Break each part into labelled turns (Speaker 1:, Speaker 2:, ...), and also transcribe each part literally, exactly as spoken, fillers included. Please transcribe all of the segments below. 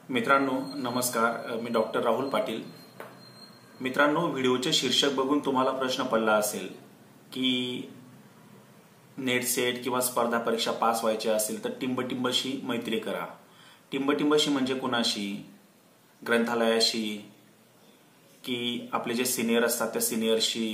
Speaker 1: मित्रांनो नमस्कार, मी डॉक्टर राहुल पाटील। मित्रांनो, व्हिडिओचे शीर्षक बघून तुम्हाला प्रश्न पडला असेल की नेट सेट किंवा स्पर्धा परीक्षा पास व्हायची असेल तर टिंबटिंबशी मैत्री करा। टिंबटिंबशी म्हणजे कुणाशी? ग्रंथालयाशी, की आपले जे सिनियर असतात त्या सिनियरशी,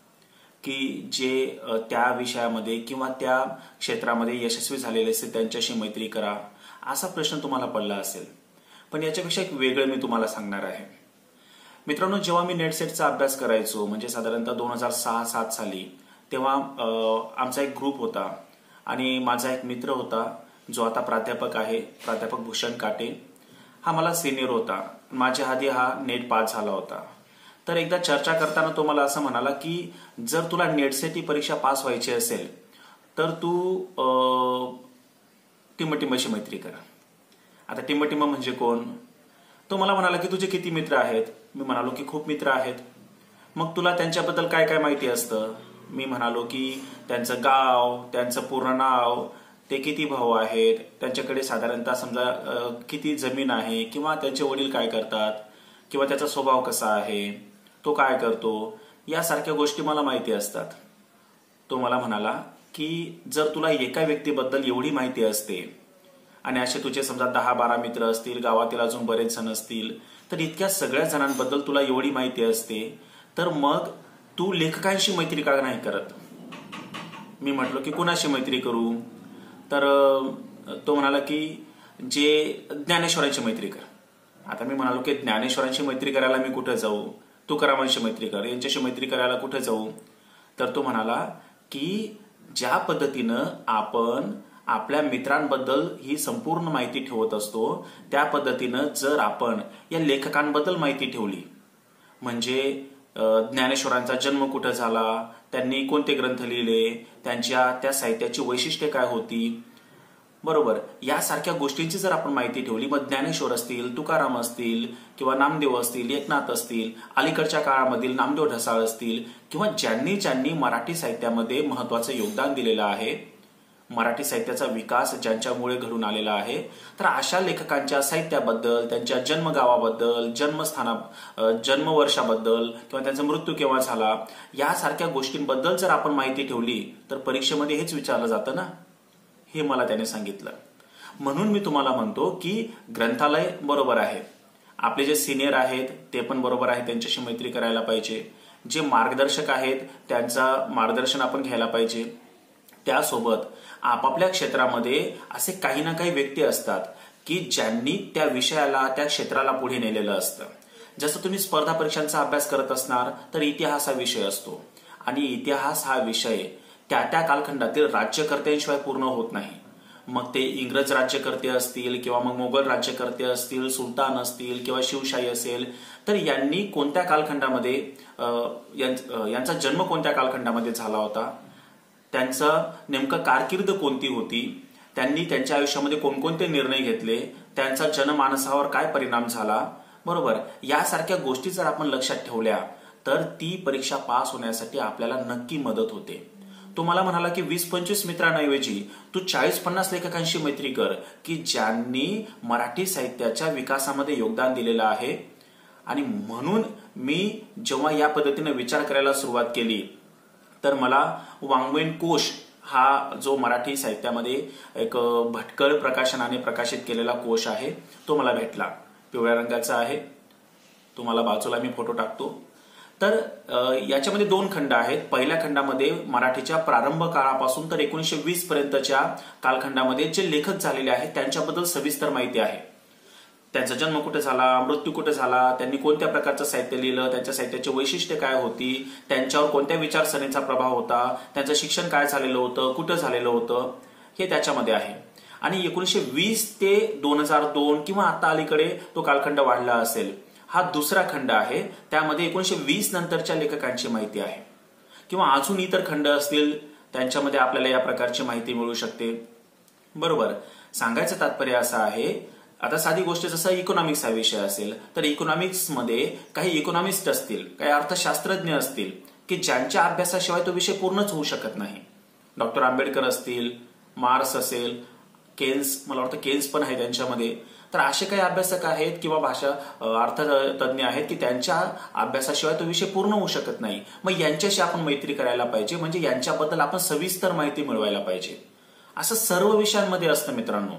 Speaker 1: की जे त्या विषयामध्ये किंवा त्या क्षेत्रामध्ये यशस्वी झालेले असते त्यांच्याशी मैत्री करा, असा प्रश्न तुम्हाला पडला असेल। पण याच्यापेक्षा एक वेगळं मी तुम्हाला सांगणार आहे। मित्रांनो, जेव्हा मी नेट सेटचा अभ्यास करायचो म्हणजे साधारणतः दोन हजार सहा सात साली, तेव्हा आमचा एक ग्रुप होता आणि माझा एक मित्र होता जो आता प्राध्यापक आहे, प्राध्यापक भूषण काटे। हा मला सिनियर होता, माझ्या आधी हा नेट पास झाला होता। तर एकदा चर्चा करताना तो मला असं म्हणाला की जर तुला नेट सेट ही परीक्षा पास व्हायची असेल तर तू टिंबटिंबशी मैत्री कर। आता टिंबटिंब म्हणजे कोण? तो मला म्हणाला की तुझे किती मित्र आहेत? मी म्हणालो की खूप मित्र आहेत। मग तुला त्यांच्याबद्दल काय काय माहिती असतं? मी म्हणालो की त्यांचं गाव, त्यांचं पूर्ण नाव, ते किती भाऊ आहेत, त्यांच्याकडे साधारणतः समजा किती जमीन आहे, किंवा त्यांचे वडील काय करतात, किंवा त्याचा स्वभाव कसा आहे, तो काय करतो, यासारख्या गोष्टी मला माहिती असतात। तो मला म्हणाला की जर तुला एका व्यक्तीबद्दल एवढी माहिती असते आणि असे तुझे समजा दहा बारा मित्र असतील, गावातील अजून बरेच जण असतील, तर इतक्या सगळ्या जणांबद्दल तुला एवढी माहिती असते, तर मग तू लेखकांशी मैत्री का नाही करत? मी म्हटलो की कुणाशी मैत्री करू? तर तो म्हणाला की जे ज्ञानेश्वरांची मैत्री कर। आता मी म्हणालो की ज्ञानेश्वरांची मैत्री करायला मी कुठे जाऊ? तुकारामांशी मैत्री कर, यांच्याशी मैत्री करायला कुठे जाऊ? तर तो म्हणाला की ज्या पद्धतीनं आपण आपल्या मित्रांबद्दल ही संपूर्ण माहिती ठेवत असतो, त्या पद्धतीनं जर आपण या लेखकांबद्दल माहिती ठेवली, म्हणजे ज्ञानेश्वरांचा जन्म कुठे झाला, त्यांनी कोणते ग्रंथ लिहिले, त्यांच्या त्या साहित्याची वैशिष्ट्ये काय होती, बरोबर, यासारख्या गोष्टींची जर आपण माहिती ठेवली, मग ज्ञानेश्वर असतील, तुकाराम असतील, किंवा नामदेव असतील, एकनाथ असतील, अलीकडच्या काळामधील नामदेव ढसाळ असतील, किंवा ज्यांनी ज्यांनी मराठी साहित्यामध्ये महत्वाचं योगदान दिलेलं आहे, मराठी साहित्याचा विकास ज्यांच्यामुळे घडून आलेला आहे, तर अशा लेखकांच्या साहित्याबद्दल, त्यांच्या जन्मगावाबद्दल, जन्मस्थाना जन्मवर्षाबद्दल, किंवा त्यांचा मृत्यू केव्हा झाला, यासारख्या गोष्टींबद्दल जर आपण माहिती ठेवली तर परीक्षेमध्ये हेच विचारलं जातं ना, हे मला त्याने सांगितलं। म्हणून मी तुम्हाला म्हणतो की ग्रंथालय बरोबर आहे, आपले जे सिनियर आहेत ते पण बरोबर आहे, त्यांच्याशी मैत्री करायला पाहिजे, जे मार्गदर्शक आहेत त्यांचं मार्गदर्शन आपण घ्यायला पाहिजे। त्यासोबत आपापल्या क्षेत्रामध्ये असे काही ना काही व्यक्ती असतात की ज्यांनी त्या विषयाला, त्या क्षेत्राला पुढे नेलेलं असतं। जसं तुम्ही स्पर्धा परीक्षांचा अभ्यास करत असणार तर इतिहास हा विषय असतो, आणि इतिहास हा विषय त्या त्या कालखंडातील राज्यकर्त्यांशिवाय पूर्ण होत नाही। मग ते इंग्रज राज्यकर्ते असतील, किंवा मग मोगल राज्यकर्ते असतील, सुलतान असतील, किंवा शिवशाही असेल, तर यांनी कोणत्या कालखंडामध्ये, यांचा जन्म कोणत्या कालखंडामध्ये झाला होता, त्यांचं नेमकं कारकीर्द कोणती होती, त्यांनी त्यांच्या आयुष्यामध्ये कोणकोणते निर्णय घेतले, त्यांचा जनमानसावर काय परिणाम झाला, बरोबर, यासारख्या गोष्टी जर आपण लक्षात ठेवल्या तर ती परीक्षा पास होण्यासाठी आपल्याला नक्की मदत होते। तो मला म्हणाला की वीस पंचवीस मित्रांऐवजी तू चाळीस पन्नास लेखकांशी मैत्री कर की ज्यांनी मराठी साहित्याच्या विकासामध्ये योगदान दिलेलं आहे। आणि म्हणून मी जेव्हा या पद्धतीने विचार करायला सुरुवात केली तर मला वाङ्मयीन कोश हा जो मराठी साहित्यामध्ये एक भटकळ प्रकाशनाने प्रकाशित केलेला कोश आहे तो मला भेटला, पिवळ्या रंगाचा आहे, तुम्हाला बाजूला मी फोटो टाकतो। तर याच्यामध्ये दोन खंड आहेत। पहिल्या खंडामध्ये मराठीच्या प्रारंभ काळापासून तर एकोणीसशे वीस पर्यंतच्या कालखंडामध्ये जे लेखक झालेले आहेत त्यांच्याबद्दल सविस्तर माहिती आहे। त्यांचा जन्म कुठे झाला, मृत्यू कुठे झाला, त्यांनी कोणत्या प्रकारचं साहित्य लिहिलं, त्यांच्या साहित्याची वैशिष्ट्ये काय होती, त्यांच्यावर कोणत्या विचारसरणीचा प्रभाव होता, त्यांचं शिक्षण काय झालेलं होतं, कुठं झालेलं होतं, हे त्याच्यामध्ये आहे। आणि एकोणीसशे वीस ते दोन हजार दोन किंवा आता अलीकडे तो कालखंड वाढला असेल, हा दुसरा खंड आहे। त्यामध्ये एकोणीसशे वीस नंतरच्या लेखकांची माहिती आहे, किंवा अजून इतर खंड असतील त्यांच्यामध्ये आपल्याला या प्रकारची माहिती मिळू शकते, बरोबर। सांगायचं तात्पर्य असं आहे, आता साधी गोष्ट जसं इकॉनॉमिक्स हा विषय असेल तर इकॉनॉमिक्स मध्ये काही इकॉनॉमिस्ट असतील, काही अर्थशास्त्रज्ञ असतील की ज्यांच्या अभ्यासाशिवाय तो विषय पूर्णच होऊ शकत नाही। डॉक्टर आंबेडकर असतील, मार्क्स असेल, केन्स, मला वाटतं केन्स पण आहे त्यांच्यामध्ये. तर असे काही अभ्यासक आहेत किंवा भाषा अर्थतज्ञ आहेत की त्यांच्या अभ्यासाशिवाय तो विषय पूर्ण होऊ शकत नाही. मग यांच्याशी आपण मैत्री करायला पाहिजे, म्हणजे यांच्याबद्दल आपण सविस्तर माहिती मिळवायला पाहिजे. असं सर्व विषयांमध्ये असतं मित्रांनो.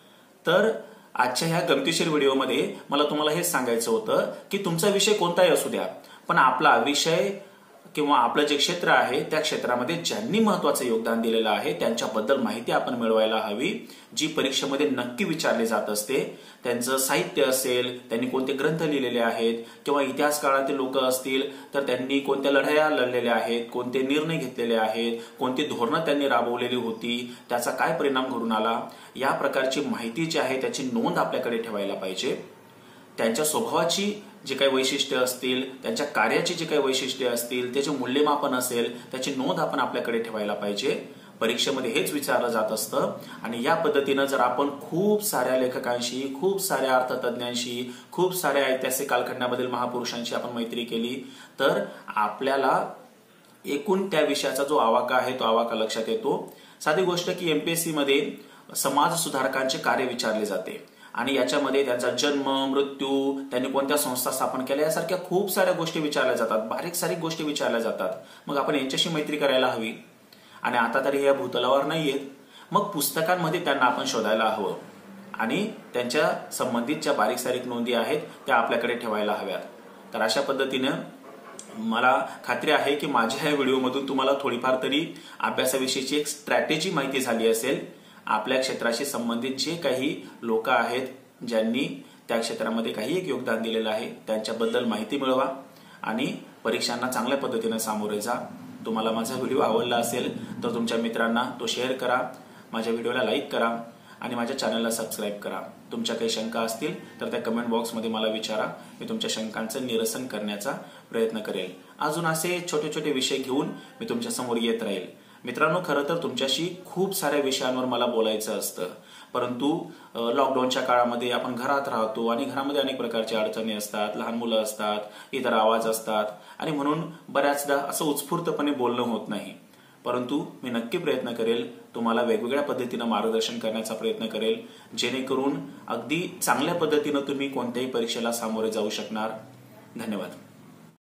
Speaker 1: तर आजच्या ह्या गमतीशीर व्हिडिओमध्ये मला तुम्हाला हेच सांगायचं होतं की तुमचा विषय कोणताही असू द्या, पण आपला विषय किंवा आपलं जे क्षेत्र आहे त्या क्षेत्रामध्ये ज्यांनी महत्वाचं योगदान दिलेलं आहे त्यांच्याबद्दल माहिती आपण मिळवायला हवी, जी परीक्षेमध्ये नक्की विचारली जात असते. त्यांचं साहित्य असेल, त्यांनी कोणते ग्रंथ लिहिलेले आहेत, किंवा इतिहास काळातील लोक असतील तर त्यांनी कोणत्या लढाया लढलेल्या आहेत, कोणते निर्णय घेतलेले आहेत, कोणती धोरणं त्यांनी राबवलेली होती, त्याचा काय परिणाम घडून आला, या प्रकारची माहिती जी आहे त्याची नोंद आपल्याकडे ठेवायला पाहिजे. त्यांच्या स्वभावाची जे काही वैशिष्ट्य असतील, त्यांच्या कार्याची जी काही वैशिष्ट्ये असतील, त्याचे मूल्यमापन असेल, त्याची नोंद आपण आपल्याकडे ठेवायला पाहिजे. परीक्षेमध्ये हेच विचारलं जात असतं. आणि या पद्धतीनं जर आपण खूप साऱ्या लेखकांशी, खूप साऱ्या अर्थतज्ञांशी, खूप साऱ्या ऐतिहासिक कालखंडामधील महापुरुषांशी आपण मैत्री केली तर आपल्याला एकूण त्या विषयाचा जो आवाका आहे तो आवाका लक्षात येतो. साधी गोष्ट की एमपीएससी मध्ये समाज सुधारकांचे कार्य विचारले जाते आणि याच्यामध्ये त्यांचा जन्म, मृत्यू, त्यांनी कोणत्या संस्था स्थापन केल्या यासारख्या खूप साऱ्या गोष्टी विचारल्या जातात, बारीक सारीक गोष्टी विचारल्या जातात. मग आपण यांच्याशी मैत्री करायला हवी. आणि आता तरी या भूतलावर नाहीयेत, मग पुस्तकांमध्ये त्यांना आपण शोधायला हवं आणि त्यांच्या संबंधित ज्या बारीक सारीक नोंदी आहेत त्या आपल्याकडे ठेवायला हव्यात. तर अशा पद्धतीनं मला खात्री आहे की माझ्या या व्हिडिओमधून तुम्हाला थोडीफार तरी अभ्यासाविषयीची एक स्ट्रॅटेजी माहिती झाली असेल. आपल्या क्षेत्राशी संबंधित जे काही लोक आहेत ज्यांनी त्या क्षेत्रामध्ये काही एक योगदान दिलेलं आहे त्यांच्याबद्दल माहिती मिळवा आणि परीक्षांना चांगल्या पद्धतीने सामोरे जा. तुम्हाला माझा व्हिडिओ आवडला असेल तर तुमच्या मित्रांना तो शेअर करा, माझ्या व्हिडिओला लाईक करा आणि माझ्या चॅनलला सबस्क्राईब करा. तुमच्या काही शंका असतील तर त्या कमेंट बॉक्समध्ये मला विचारा, मी तुमच्या शंकांचं निरसन करण्याचा प्रयत्न करेल. अजून असे छोटे छोटे विषय घेऊन मी तुमच्या समोर येत राहील. मित्रांनो, खरं तर तुमच्याशी खूप साऱ्या विषयांवर मला बोलायचं असतं, परंतु लॉकडाऊनच्या काळामध्ये आपण घरात राहतो आणि घरामध्ये अनेक प्रकारच्या अडचणी असतात, लहान मुलं असतात, इतर आवाज असतात आणि म्हणून बऱ्याचदा असं उत्स्फूर्तपणे बोलणं होत नाही. परंतु मी नक्की प्रयत्न करेल, तुम्हाला वेगवेगळ्या पद्धतीनं मार्गदर्शन करण्याचा प्रयत्न करेल, जेणेकरून अगदी चांगल्या पद्धतीनं तुम्ही कोणत्याही परीक्षेला सामोरे जाऊ शकणार. धन्यवाद.